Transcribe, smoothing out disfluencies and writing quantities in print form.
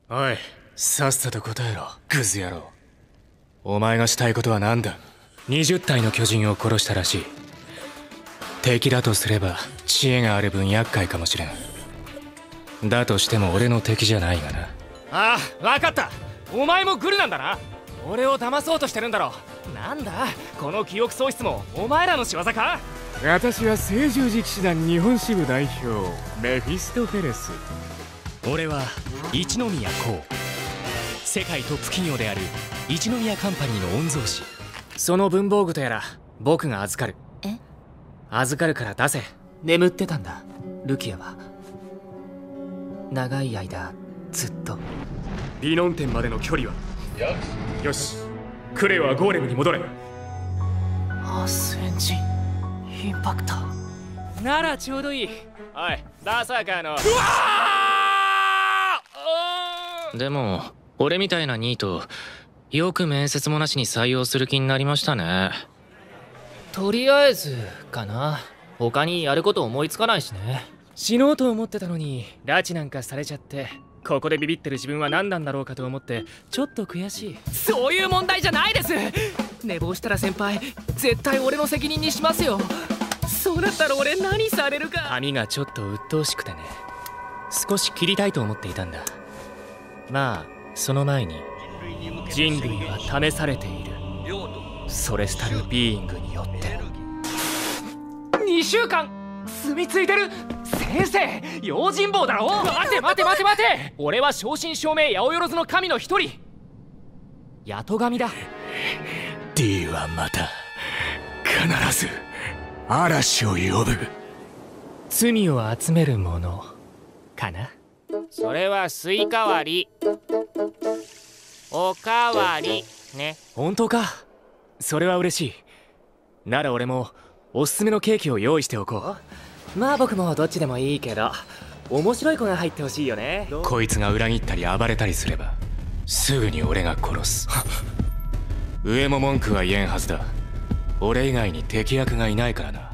おい、さっさと答えろ、クズ野郎。お前がしたいことは何だ。20体の巨人を殺したらしい。敵だとすれば知恵がある分厄介かもしれん。だとしても俺の敵じゃないがな。ああ、分かった。お前もグルなんだな。俺を騙そうとしてるんだろ。なんだこの記憶喪失もお前らの仕業か。 私は聖十字騎士団日本支部代表メフィストフェレス。 俺は一宮光、世界トップ企業である一宮カンパニーの御曹司。その文房具とやら僕が預かる。預かるから出せ。 眠ってたんだルキアは。長い間ずっと。 ビノン店までの距離は。よし、クレイはゴーレムに戻れ。 アスエンジンインパクターならちょうどいい。おい、バーサーカーの。でも俺みたいなニートよく面接もなしに採用する気になりましたね。 とりあえずかな。他にやること思いつかないしね。 死のうと思ってたのに拉致なんかされちゃって、ここでビビってる自分は何なんだろうかと思ってちょっと悔しい。 そういう問題じゃないです。寝坊したら先輩絶対俺の責任にしますよ。そうなったら俺何されるか。 髪がちょっと鬱陶しくてね、少し切りたいと思っていたんだ。まあその前に人類は試されている。ソレスタルビーイングによって。 2週間住み着いてる。先生用心棒だろ。 待て待て待て待て。俺は正真正銘八百万の神の一人、ヤトガミだ。 D はまた必ず嵐を呼ぶ。罪を集めるものかな。 それはスイカ割り、おかわりね。 本当か。それは嬉しい。なら俺もおすすめのケーキを用意しておこう。まあ僕もどっちでもいいけど面白い子が入ってほしいよね。 こいつが裏切ったり暴れたりすればすぐに俺が殺す。上も文句は言えんはずだ。俺以外に敵役がいないからな。